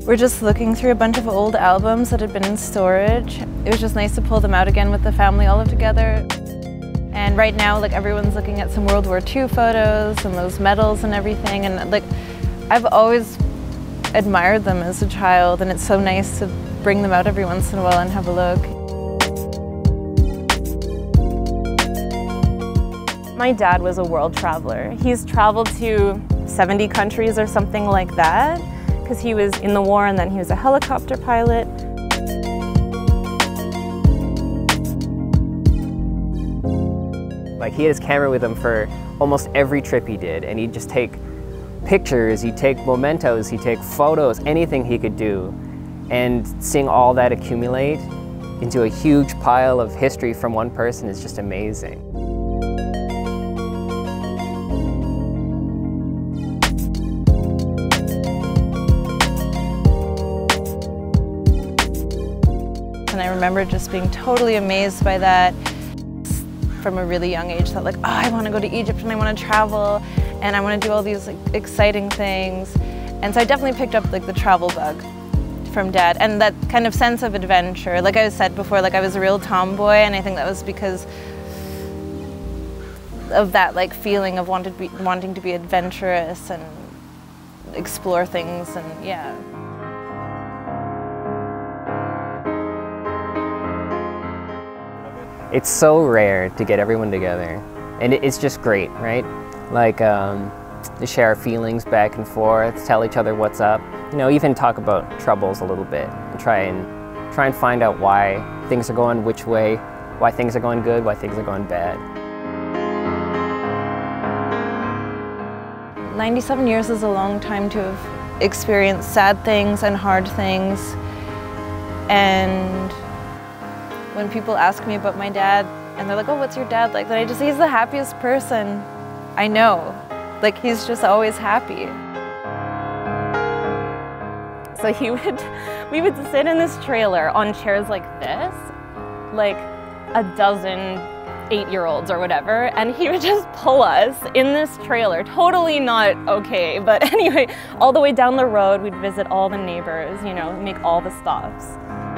We're just looking through a bunch of old albums that had been in storage. It was just nice to pull them out again with the family all together. And right now, like, everyone's looking at some World War II photos and those medals and everything. And like, I've always admired them as a child, and it's so nice to bring them out every once in a while and have a look. My dad was a world traveler. He's traveled to 70 countries or something like that, because he was in the war and then he was a helicopter pilot. Like, he had his camera with him for almost every trip he did, and he'd just take pictures, he'd take mementos, he'd take photos, anything he could do. And seeing all that accumulate into a huge pile of history from one person is just amazing. And I remember just being totally amazed by that from a really young age, that like, oh, I want to go to Egypt and I want to travel and I want to do all these like exciting things. And so I definitely picked up like the travel bug from Dad, and that kind of sense of adventure. Like I said before, like I was a real tomboy, and I think that was because of that like feeling of wanting to be adventurous and explore things, and yeah. It's so rare to get everyone together, and it's just great, right? Like, to share our feelings back and forth, tell each other what's up, you know, even talk about troubles a little bit, and try and find out why things are going which way, why things are going good, why things are going bad. 97 years is a long time to have experienced sad things and hard things, and when people ask me about my dad and they're like, oh, what's your dad like? Then I just say he's the happiest person I know. Like, he's just always happy. So we would sit in this trailer on chairs like this, like a dozen 8-year-olds or whatever, and he would just pull us in this trailer, totally not okay, but anyway, all the way down the road. We'd visit all the neighbors, you know, make all the stops.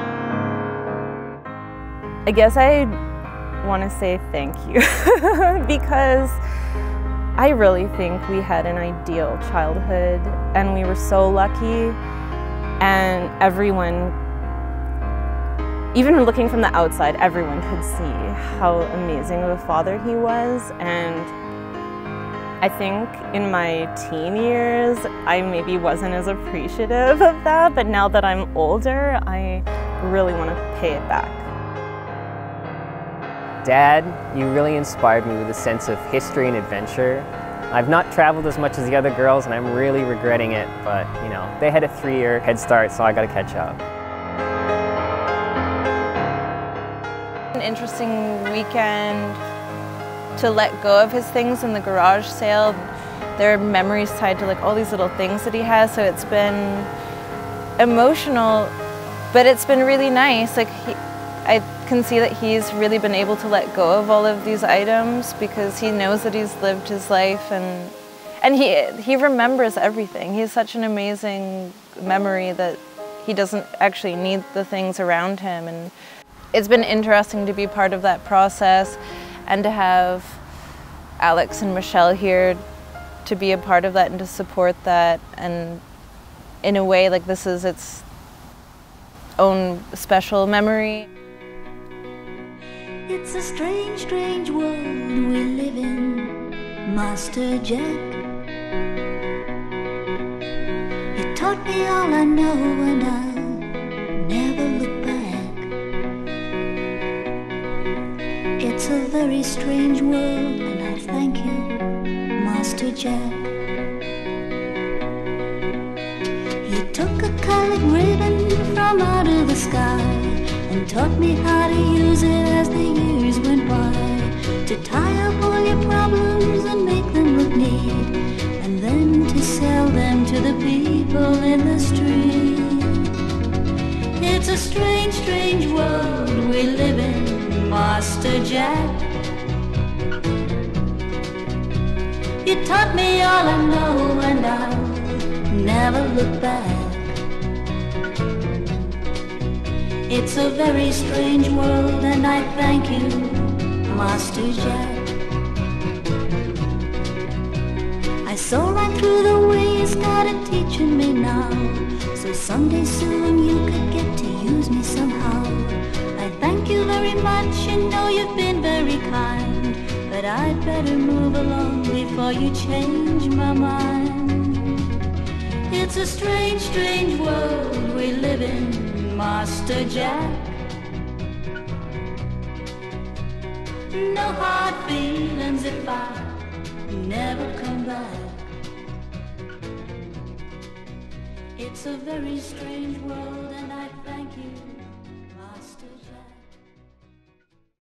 I guess I want to say thank you because I really think we had an ideal childhood and we were so lucky, and everyone, even looking from the outside, everyone could see how amazing of a father he was. And I think in my teen years I maybe wasn't as appreciative of that, but now that I'm older I really want to pay it back. Dad, you really inspired me with a sense of history and adventure. I've not traveled as much as the other girls, and I'm really regretting it, but you know, they had a 3-year head start, so I gotta catch up. An interesting weekend to let go of his things in the garage sale. There are memories tied to like all these little things that he has, so it's been emotional, but it's been really nice. Like, I can see that he's really been able to let go of all of these items because he knows that he's lived his life, and he remembers everything. He has such an amazing memory that he doesn't actually need the things around him. And it's been interesting to be part of that process and to have Alex and Michelle here to be a part of that and to support that. And in a way, like, this is its own special memory. It's a strange, strange world we live in, Master Jack. You taught me all I know, and I'll never look back. It's a very strange world, and I thank you, Master Jack. You took a colored ribbon from out of the sky and taught me how to use it as the years went by, to tie up all your problems and make them look neat, and then to sell them to the people in the street. It's a strange, strange world we live in, Master Jack. You taught me all I know, and I'll never look back. It's a very strange world, and I thank you, Master Jack. I saw right through the way you started teaching me now, so someday soon you could get to use me somehow. I thank you very much, and know you've been very kind, but I'd better move along before you change my mind. It's a strange, strange world we live in, Master Jack. No hard feelings if I never come back. It's a very strange world.